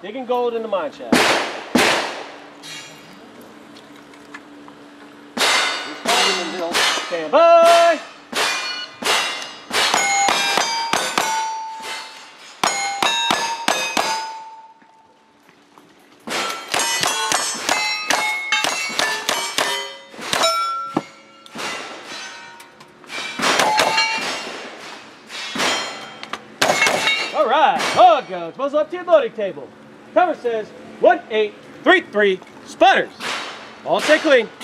Digging gold in the mine shaft. Stand by. All right, all guns, muzzle up to your loading table. Cover says 1833 sputters. All stay clean.